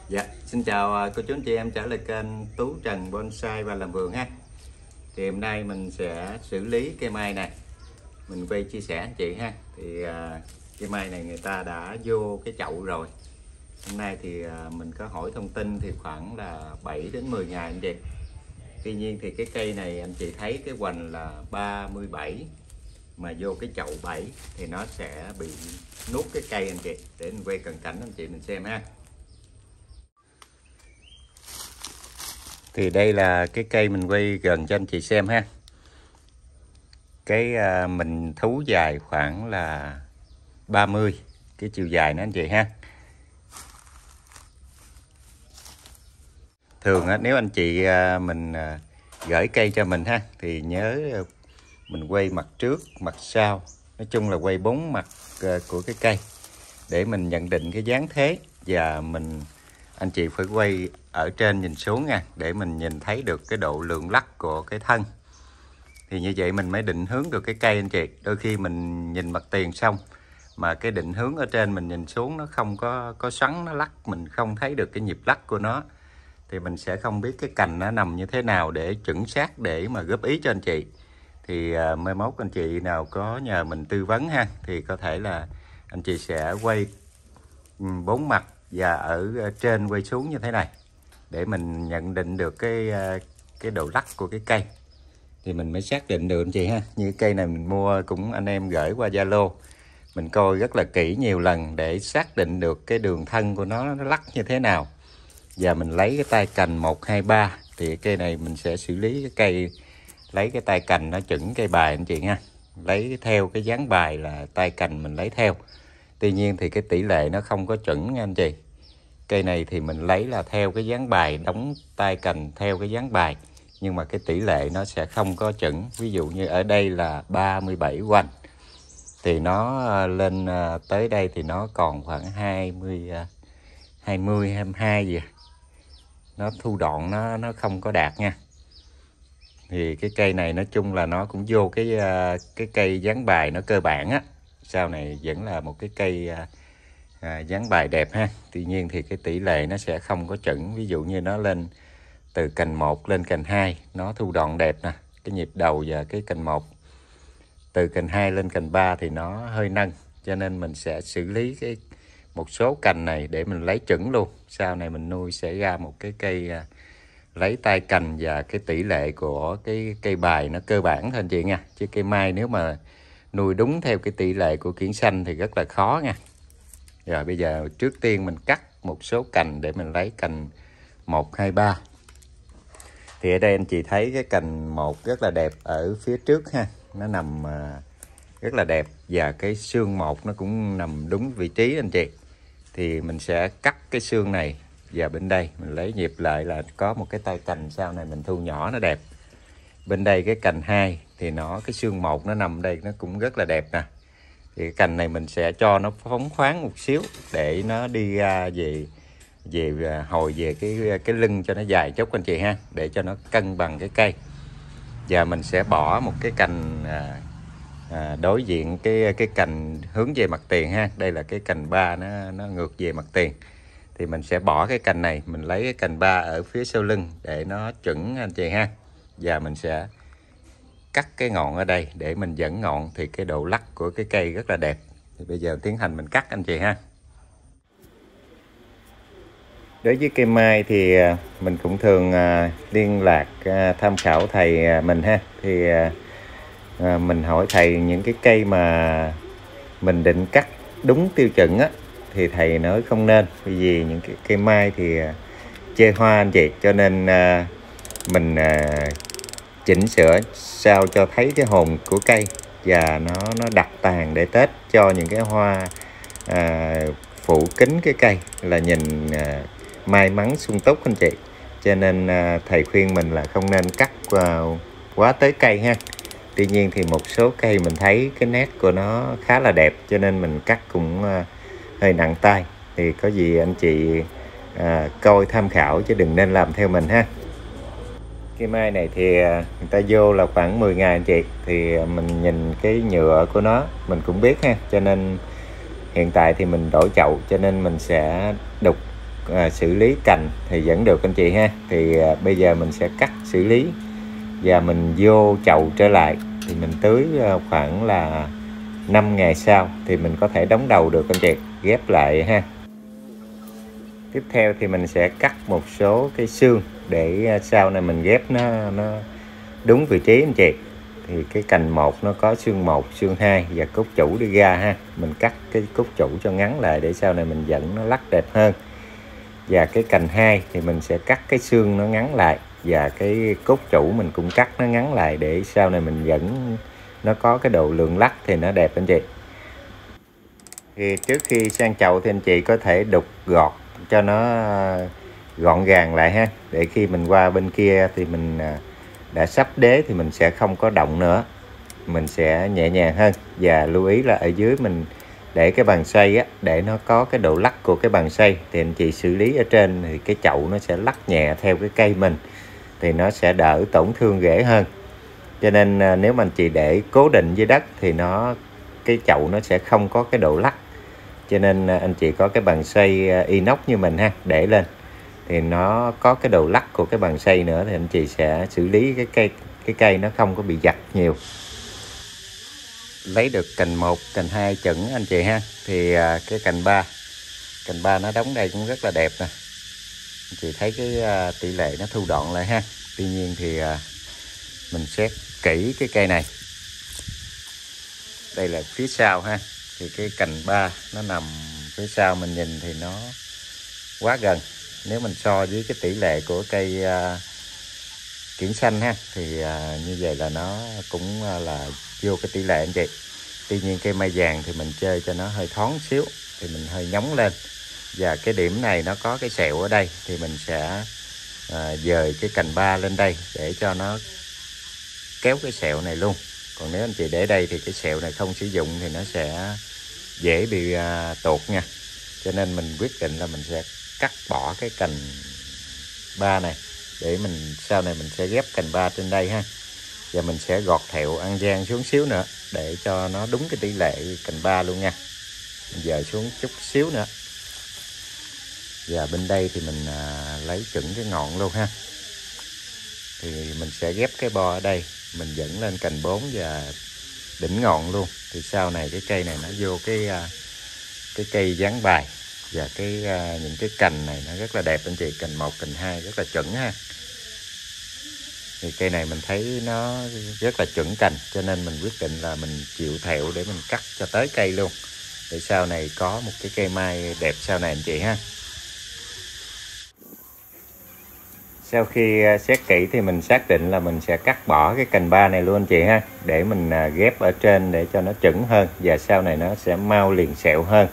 Dạ, xin chào cô chú anh chị em trở lại kênh Tú Trần Bonsai và làm vườn ha. Thì hôm nay mình sẽ xử lý cây mai này. Mình quay chia sẻ anh chị ha. Thì cây mai này người ta đã vô cái chậu rồi. Hôm nay thì mình có hỏi thông tin thì khoảng là 7 đến 10 ngày anh chị. Tuy nhiên thì cái cây này anh chị thấy cái hoành là 37 mà vô cái chậu 7 thì nó sẽ bị nuốt cái cây anh chị. Để mình quay cận cảnh anh chị mình xem ha. Thì đây là cái cây mình quay gần cho anh chị xem ha. Cái mình thú dài khoảng là 30 cái chiều dài nữa anh chị ha. Thường nếu anh chị mình gửi cây cho mình ha thì nhớ mình quay mặt trước mặt sau, nói chung là quay 4 mặt của cái cây để mình nhận định cái dáng thế, và anh chị phải quay ở trên nhìn xuống nha, để mình nhìn thấy được cái độ lượn lắc của cái thân. Thì như vậy mình mới định hướng được cái cây anh chị. Đôi khi mình nhìn mặt tiền xong mà cái định hướng ở trên mình nhìn xuống nó không có xoắn, nó lắc, mình không thấy được cái nhịp lắc của nó, thì mình sẽ không biết cái cành nó nằm như thế nào để chuẩn xác để mà góp ý cho anh chị. Thì mai mốt anh chị nào có nhờ mình tư vấn ha, thì có thể là anh chị sẽ quay 4 mặt và ở trên quay xuống như thế này để mình nhận định được cái độ lắc của cái cây, thì mình mới xác định được anh chị ha. Như cây này mình mua cũng anh em gửi qua Zalo, mình coi rất là kỹ nhiều lần để xác định được cái đường thân của nó lắc như thế nào. Và mình lấy cái tay cành 1, 2, 3 thì cây này mình sẽ xử lý cái cây, lấy cái tay cành nó chuẩn cây bài anh chị ha, lấy theo cái dáng bài là tay cành mình lấy theo. Tuy nhiên thì cái tỷ lệ nó không có chuẩn nha anh chị. Cây này thì mình lấy là theo cái dáng bài, đóng tay cành theo cái dáng bài, nhưng mà cái tỷ lệ nó sẽ không có chuẩn. Ví dụ như ở đây là 37 hoành thì nó lên tới đây thì nó còn khoảng 20 22 gì, nó thu đoạn nó không có đạt nha. Thì cái cây này nói chung là nó cũng vô cái cây dáng bài nó cơ bản á, sau này vẫn là một cái cây dáng bài đẹp ha. Tuy nhiên thì cái tỷ lệ nó sẽ không có chuẩn. Ví dụ như nó lên từ cành 1 lên cành 2 nó thu đoạn đẹp nè, cái nhịp đầu và cái cành 1. Từ cành 2 lên cành 3 thì nó hơi nâng, cho nên mình sẽ xử lý một số cành này để mình lấy chuẩn luôn. Sau này mình nuôi sẽ ra một cái cây lấy tay cành và cái tỷ lệ của cái cây bài nó cơ bản thôi anh chị nha. Chứ cây mai nếu mà nuôi đúng theo cái tỷ lệ của kiển xanh thì rất là khó nha. Rồi bây giờ trước tiên mình cắt một số cành để mình lấy cành 1, 2, 3. Thì ở đây anh chị thấy cái cành 1 rất là đẹp ở phía trước ha, nó nằm rất là đẹp, và cái xương 1 nó cũng nằm đúng vị trí anh chị. Thì mình sẽ cắt cái xương này, và bên đây mình lấy nhịp lại là có một cái tay cành sau này mình thu nhỏ nó đẹp. Bên đây cái cành 2 thì cái xương 1 nó nằm đây, nó cũng rất là đẹp nè. Thì cái cành này mình sẽ cho nó phóng khoáng một xíu để nó đi ra hồi về cái lưng cho nó dài chút anh chị ha, để cho nó cân bằng cái cây. Và mình sẽ bỏ một cái cành đối diện cái cành hướng về mặt tiền ha. Đây là cái cành 3 nó ngược về mặt tiền, thì mình sẽ bỏ cái cành này, mình lấy cái cành 3 ở phía sau lưng để nó chuẩn anh chị ha. Và mình sẽ cắt cái ngọn ở đây để mình dẫn ngọn, thì cái độ lắc của cái cây rất là đẹp. Thì bây giờ tiến hành mình cắt anh chị ha. Đối với cây mai thì mình cũng thường liên lạc tham khảo thầy mình ha. Thì mình hỏi thầy những cái cây mà mình định cắt đúng tiêu chuẩn á, thì thầy nói không nên, bởi vì những cái cây mai thì chê hoa anh chị, cho nên mình chỉnh sửa sao cho thấy cái hồn của cây và nó đặt tàn để Tết cho những cái hoa phủ kín cái cây, là nhìn may mắn sung túc anh chị. Cho nên thầy khuyên mình là không nên cắt quá tới cây ha. Tuy nhiên thì một số cây mình thấy cái nét của nó khá là đẹp, cho nên mình cắt cũng hơi nặng tay. Thì có gì anh chị coi tham khảo chứ đừng nên làm theo mình ha. Cây mai này thì người ta vô là khoảng 10 ngày anh chị. Thì mình nhìn cái nhựa của nó mình cũng biết ha. Cho nên hiện tại thì mình đổi chậu, cho nên mình sẽ đục xử lý cành thì vẫn được anh chị ha. Thì bây giờ mình sẽ cắt xử lý và mình vô chậu trở lại, thì mình tưới khoảng là 5 ngày sau thì mình có thể đóng đầu được anh chị, ghép lại ha. Tiếp theo thì mình sẽ cắt một số cái xương để sau này mình ghép nó đúng vị trí anh chị. Thì cái cành 1 nó có xương 1, xương 2 và cốt chủ đi ra ha. Mình cắt cái cốt chủ cho ngắn lại để sau này mình dẫn nó lắc đẹp hơn. Và cái cành 2 thì mình sẽ cắt cái xương nó ngắn lại, và cái cốt chủ mình cũng cắt nó ngắn lại để sau này mình dẫn nó có cái độ lượng lắc thì nó đẹp anh chị. Thì trước khi sang chậu thì anh chị có thể đục gọt cho nó gọn gàng lại ha, để khi mình qua bên kia thì mình đã sắp đế thì mình sẽ không có động nữa, mình sẽ nhẹ nhàng hơn. Và lưu ý là ở dưới mình để cái bàn xoay á, để nó có cái độ lắc của cái bàn xoay, thì anh chị xử lý ở trên thì cái chậu nó sẽ lắc nhẹ theo cái cây mình, thì nó sẽ đỡ tổn thương rễ hơn. Cho nên nếu mà anh chị để cố định dưới đất thì cái chậu nó sẽ không có cái độ lắc. Cho nên anh chị có cái bàn xoay inox như mình ha, để lên thì nó có cái độ lắc của cái bàn xoay nữa, thì anh chị sẽ xử lý cái cây nó không có bị giật nhiều. Lấy được cành 1, cành 2 chuẩn anh chị ha. Thì cái cành 3 nó đóng đây cũng rất là đẹp nè. Anh chị thấy cái tỷ lệ nó thu đoạn lại ha. Tuy nhiên thì mình xét kỹ cái cây này. Đây là phía sau ha. Thì cái cành 3 nó nằm phía sau, mình nhìn thì nó quá gần. Nếu mình so với cái tỷ lệ của cây kiển xanh ha, thì như vậy là nó cũng là vô cái tỷ lệ anh chị. Tuy nhiên cây mai vàng thì mình chơi cho nó hơi thoáng xíu, thì mình hơi nhóng lên. Và cái điểm này nó có cái sẹo ở đây, thì mình sẽ dời cái cành 3 lên đây để cho nó kéo cái sẹo này luôn. Còn nếu anh chị để đây thì cái sẹo này không sử dụng thì nó sẽ dễ bị tuột nha. Cho nên mình quyết định là mình sẽ cắt bỏ cái cành 3 này, để mình sau này mình sẽ ghép cành 3 trên đây ha. Và mình sẽ gọt thẹo ăn gian xuống xíu nữa để cho nó đúng cái tỷ lệ cành 3 luôn nha. Mình dời xuống chút xíu nữa. Và bên đây thì mình lấy chuẩn cái ngọn luôn ha. Thì mình sẽ ghép cái bo ở đây, mình dẫn lên cành 4 và đỉnh ngọn luôn. Thì sau này cái cây này nó vô cái cây dán bài. Và những cái cành này nó rất là đẹp anh chị. Cành 1, cành 2 rất là chuẩn ha. Thì cây này mình thấy nó rất là chuẩn cành, cho nên mình quyết định là mình chịu thẹo để mình cắt cho tới cây luôn, để sau này có một cái cây mai đẹp sau này anh chị ha. Sau khi xét kỹ thì mình xác định là mình sẽ cắt bỏ cái cành 3 này luôn anh chị ha, để mình ghép ở trên để cho nó chuẩn hơn, và sau này nó sẽ mau liền sẹo hơn.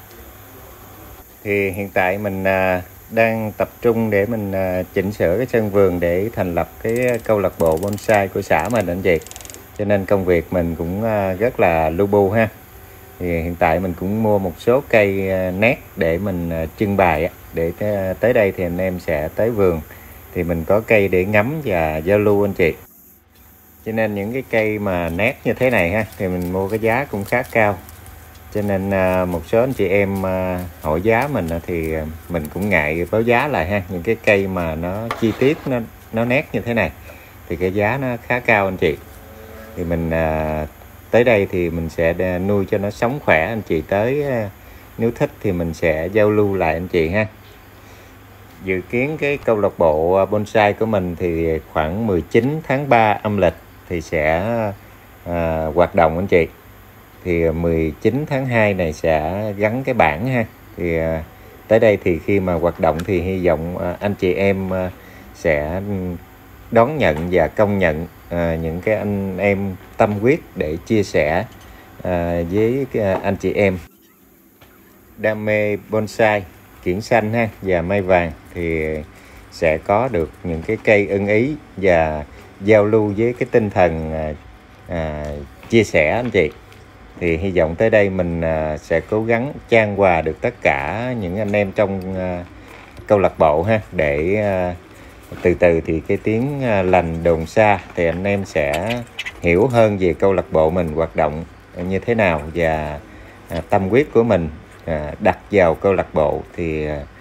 Thì hiện tại mình đang tập trung để mình chỉnh sửa cái sân vườn để thành lập cái câu lạc bộ bonsai của xã mình anh chị. Cho nên công việc mình cũng rất là lu bu ha. Thì hiện tại mình cũng mua một số cây nét để mình trưng bày, để tới đây thì anh em sẽ tới vườn thì mình có cây để ngắm và giao lưu anh chị. Cho nên những cái cây mà nét như thế này ha, thì mình mua cái giá cũng khá cao. Cho nên một số anh chị em hỏi giá mình thì mình cũng ngại báo giá lại ha. Những cái cây mà nó chi tiết, nó nét như thế này thì cái giá nó khá cao anh chị. Thì mình tới đây thì mình sẽ nuôi cho nó sống khỏe anh chị. Tới nếu thích thì mình sẽ giao lưu lại anh chị ha. Dự kiến cái câu lạc bộ bonsai của mình thì khoảng 19 tháng 3 âm lịch thì sẽ hoạt động anh chị. Thì 19 tháng 2 này sẽ gắn cái bảng ha. Thì tới đây thì khi mà hoạt động thì hy vọng anh chị em sẽ đón nhận và công nhận những cái anh em tâm huyết để chia sẻ với anh chị em đam mê bonsai, kiển xanh ha và mai vàng, thì sẽ có được những cái cây ưng ý và giao lưu với cái tinh thần chia sẻ anh chị. Thì hy vọng tới đây mình sẽ cố gắng chan hòa được tất cả những anh em trong câu lạc bộ ha, để từ từ thì cái tiếng lành đồn xa thì anh em sẽ hiểu hơn về câu lạc bộ mình hoạt động như thế nào, và tâm huyết của mình đặt vào câu lạc bộ thì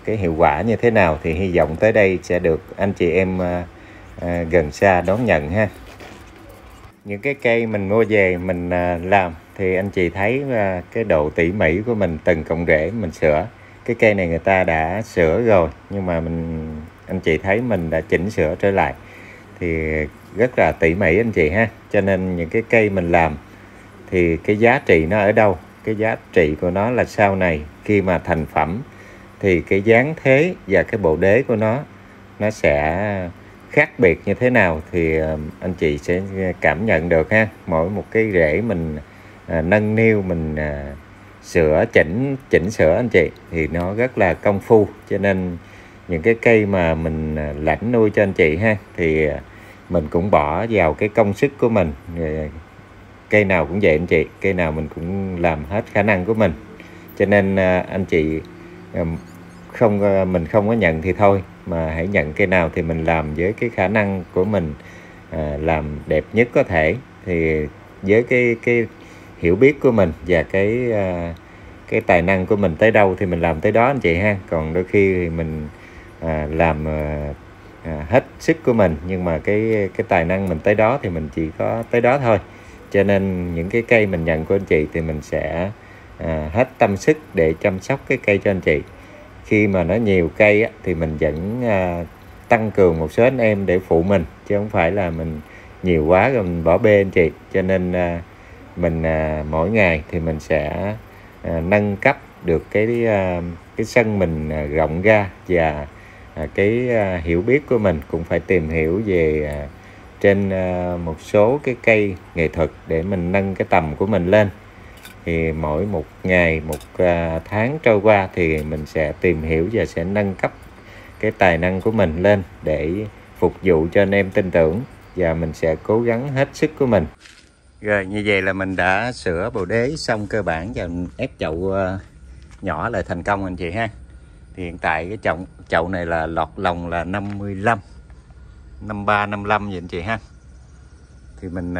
cái hiệu quả như thế nào thì hy vọng tới đây sẽ được anh chị em gần xa đón nhận ha. Những cái cây mình mua về mình làm thì anh chị thấy cái độ tỉ mỉ của mình, từng cọng rễ mình sửa. Cái cây này người ta đã sửa rồi nhưng mà anh chị thấy mình đã chỉnh sửa trở lại thì rất là tỉ mỉ anh chị ha. Cho nên những cái cây mình làm thì cái giá trị nó ở đâu? Cái giá trị của nó là sau này khi mà thành phẩm thì cái dáng thế và cái bộ đế của nó sẽ khác biệt như thế nào thì anh chị sẽ cảm nhận được ha. Mỗi một cái rễ mình nâng niu, mình sửa chỉnh sửa anh chị thì nó rất là công phu. Cho nên những cái cây mà mình lãnh nuôi cho anh chị ha thì mình cũng bỏ vào cái công sức của mình. Cây nào cũng vậy anh chị, cây nào mình cũng làm hết khả năng của mình. Cho nên anh chị mình không có nhận thì thôi, mà hãy nhận cây nào thì mình làm với cái khả năng của mình, làm đẹp nhất có thể. Thì với cái hiểu biết của mình và cái tài năng của mình tới đâu thì mình làm tới đó anh chị ha. Còn đôi khi thì mình làm hết sức của mình, nhưng mà cái tài năng mình tới đó thì mình chỉ có tới đó thôi. Cho nên những cái cây mình nhận của anh chị thì mình sẽ hết tâm sức để chăm sóc cái cây cho anh chị. Khi mà nó nhiều cây á, thì mình vẫn tăng cường một số anh em để phụ mình, chứ không phải là mình nhiều quá rồi mình bỏ bê anh chị. Cho nên mình mỗi ngày thì mình sẽ nâng cấp được cái sân mình rộng ra, và cái hiểu biết của mình cũng phải tìm hiểu về trên một số cái cây nghệ thuật để mình nâng cái tầm của mình lên. Thì mỗi một ngày, một tháng trôi qua thì mình sẽ tìm hiểu và sẽ nâng cấp cái tài năng của mình lên để phục vụ cho anh em tin tưởng, và mình sẽ cố gắng hết sức của mình. Rồi như vậy là mình đã sửa bồ đế xong cơ bản và mình ép chậu nhỏ lại thành công anh chị ha. Thì hiện tại cái chậu này là lọt lòng là 55, 53, 55 vậy anh chị ha. Thì mình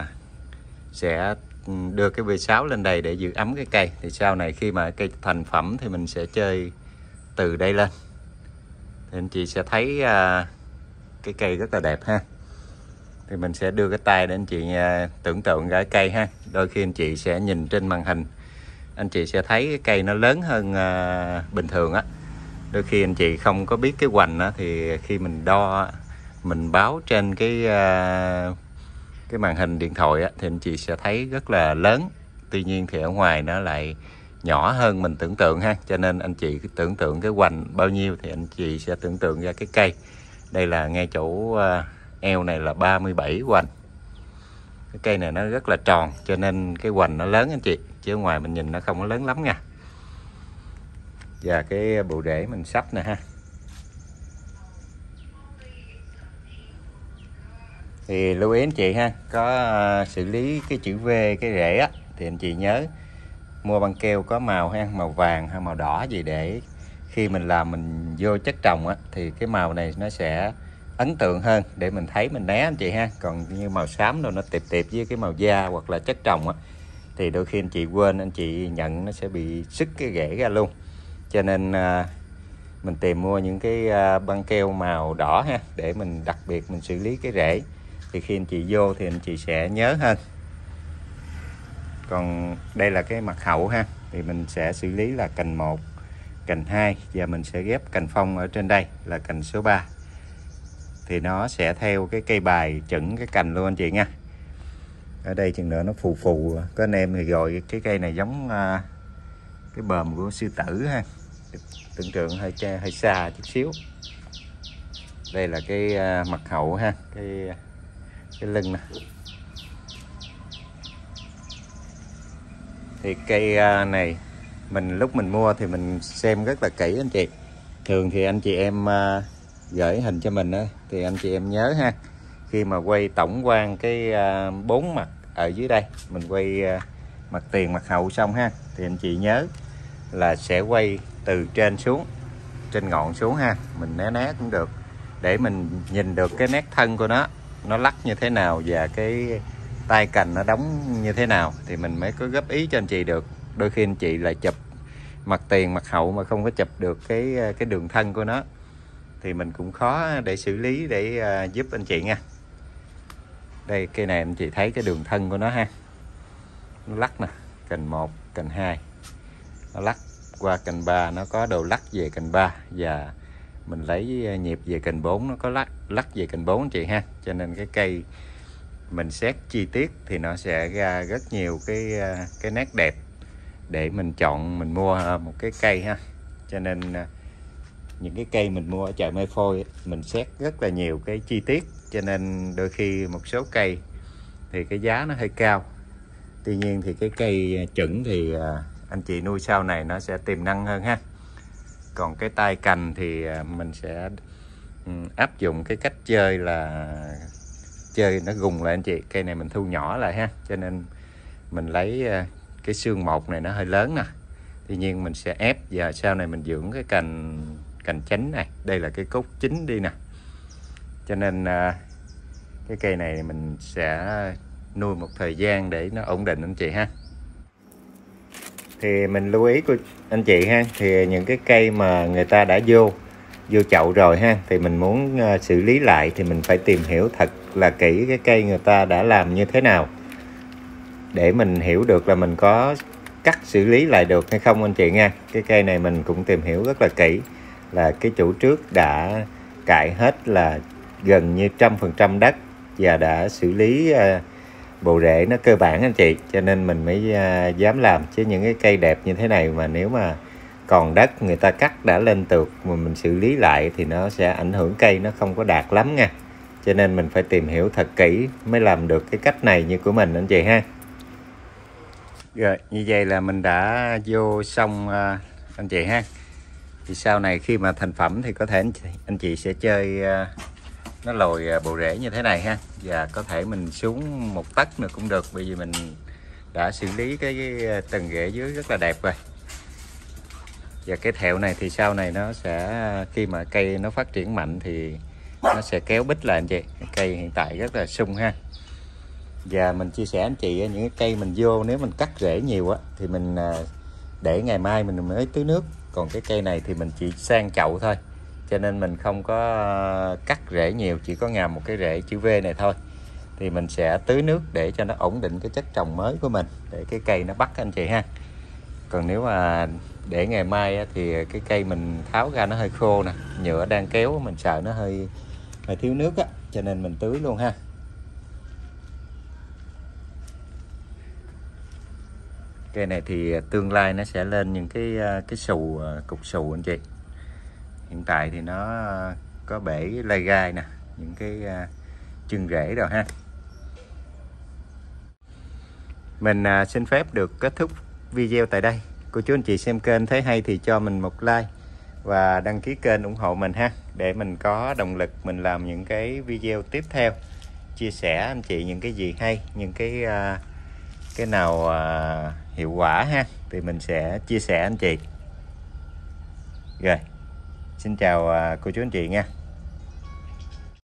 sẽ đưa cái V6 lên đây để giữ ấm cái cây. Thì sau này khi mà cây thành phẩm thì mình sẽ chơi từ đây lên. Thì anh chị sẽ thấy cái cây rất là đẹp ha. Thì mình sẽ đưa cái tay để anh chị tưởng tượng ra cái cây ha. Đôi khi anh chị sẽ nhìn trên màn hình, anh chị sẽ thấy cái cây nó lớn hơn bình thường á. Đôi khi anh chị không có biết cái hoành á, thì khi mình đo, mình báo trên cái màn hình điện thoại á, thì anh chị sẽ thấy rất là lớn. Tuy nhiên thì ở ngoài nó lại nhỏ hơn mình tưởng tượng ha. Cho nên anh chị cứ tưởng tượng cái hoành bao nhiêu thì anh chị sẽ tưởng tượng ra cái cây. Đây là ngay chỗ eo này là 37 hoành. Cái cây này nó rất là tròn, cho nên cái hoành nó lớn anh chị, chứ ở ngoài mình nhìn nó không có lớn lắm nha. Và cái bộ rễ mình sắp nè ha. Thì lưu ý anh chị ha, có xử lý cái chữ V cái rễ á, thì anh chị nhớ mua băng keo có màu ha, màu vàng hay màu đỏ gì, để khi mình làm mình vô chất trồng á thì cái màu này nó sẽ ấn tượng hơn để mình thấy mình né anh chị ha. Còn như màu xám đâu nó tiệp với cái màu da hoặc là chất trồng á, thì đôi khi anh chị quên, anh chị nhận nó sẽ bị sứt cái rễ ra luôn. Cho nên mình tìm mua những cái băng keo màu đỏ ha, để mình đặc biệt mình xử lý cái rễ. Thì khi anh chị vô thì anh chị sẽ nhớ hơn. Còn đây là cái mặt hậu ha, thì mình sẽ xử lý là cành 1, cành 2 và mình sẽ ghép cành phong ở trên đây là cành số 3. Thì nó sẽ theo cái cây bài chuẩn cái cành luôn anh chị nha. Ở đây chừng nữa nó phù phù, có anh em thì gọi cái cây này giống cái bờm của sư tử ha. Tưởng tượng hơi xa chút xíu. Đây là cái mặt hậu ha, cái lưng nè. Thì cây này lúc mình mua thì mình xem rất là kỹ anh chị. Thường thì anh chị em gửi hình cho mình á, thì anh chị em nhớ ha, khi mà quay tổng quan cái 4 mặt ở dưới đây, mình quay mặt tiền mặt hậu xong ha, thì anh chị nhớ là sẽ quay từ trên xuống, trên ngọn xuống ha. Mình né cũng được, để mình nhìn được cái nét thân của nó lắc như thế nào và cái tay cành nó đóng như thế nào, thì mình mới có góp ý cho anh chị được. Đôi khi anh chị lại chụp mặt tiền mặt hậu mà không có chụp được cái đường thân của nó thì mình cũng khó để xử lý để giúp anh chị nha. Đây cây này anh chị thấy cái đường thân của nó ha, nó lắc nè, cành 1, cành 2, nó lắc qua cành 3, nó có đồ lắc về cành 3 và mình lấy nhịp về cành 4, nó có lắc về cành 4 anh chị ha. Cho nên cái cây mình xét chi tiết thì nó sẽ ra rất nhiều cái nét đẹp để mình chọn mình mua một cái cây ha. Cho nên những cái cây mình mua ở chợ Mai Phôi mình xét rất là nhiều cái chi tiết, cho nên đôi khi một số cây thì cái giá nó hơi cao. Tuy nhiên thì cái cây chuẩn thì anh chị nuôi sau này nó sẽ tiềm năng hơn ha. Còn cái tay cành thì mình sẽ áp dụng cái cách chơi là chơi nó gùng lại anh chị. Cây này mình thu nhỏ lại ha, cho nên mình lấy cái xương một này nó hơi lớn nè, tuy nhiên mình sẽ ép và sau này mình dưỡng cái cành chánh này, đây là cái cốt chính đi nè. Cho nên cái cây này mình sẽ nuôi một thời gian để nó ổn định anh chị ha. Thì mình lưu ý của anh chị ha, thì những cái cây mà người ta đã vô chậu rồi ha, thì mình muốn xử lý lại thì mình phải tìm hiểu thật là kỹ cái cây người ta đã làm như thế nào để mình hiểu được là mình có cắt xử lý lại được hay không anh chị nha. Cái cây này mình cũng tìm hiểu rất là kỹ, là cái chủ trước đã cại hết là gần như 100% đất và đã xử lý bộ rễ nó cơ bản anh chị, cho nên mình mới dám làm. Chứ những cái cây đẹp như thế này mà nếu mà còn đất người ta cắt đã lên tược mà mình xử lý lại thì nó sẽ ảnh hưởng cây nó không có đạt lắm nha. Cho nên mình phải tìm hiểu thật kỹ mới làm được cái cách này như của mình anh chị ha. Rồi như vậy là mình đã vô xong anh chị ha. Thì sau này khi mà thành phẩm thì có thể anh chị sẽ chơi nó lồi bộ rễ như thế này ha, và có thể mình xuống 1 tấc nữa cũng được, bởi vì mình đã xử lý cái tầng rễ dưới rất là đẹp rồi. Và cái thẹo này thì sau này nó sẽ khi mà cây nó phát triển mạnh thì nó sẽ kéo bít lại anh chị. Cây hiện tại rất là sung ha. Và mình chia sẻ anh chị những cái cây mình vô nếu mình cắt rễ nhiều á thì mình để ngày mai mình mới tưới nước. Còn cái cây này thì mình chỉ sang chậu thôi, cho nên mình không có cắt rễ nhiều, chỉ có ngàm một cái rễ chữ V này thôi. Thì mình sẽ tưới nước để cho nó ổn định cái chất trồng mới của mình, để cái cây nó bắt anh chị ha. Còn nếu mà để ngày mai thì cái cây mình tháo ra nó hơi khô nè, nhựa đang kéo mình sợ nó hơi thiếu nước á, cho nên mình tưới luôn ha. Cây này thì tương lai nó sẽ lên những cái xù, cục xù anh chị. Hiện tại thì nó có bể lai gai nè, những cái chân rễ rồi ha. Mình xin phép được kết thúc video tại đây. Cô chú anh chị xem kênh thấy hay thì cho mình một like và đăng ký kênh ủng hộ mình ha, để mình có động lực mình làm những cái video tiếp theo, chia sẻ anh chị những cái gì hay, những cái nào hiệu quả ha, thì mình sẽ chia sẻ anh chị. Rồi, xin chào cô chú anh chị nha.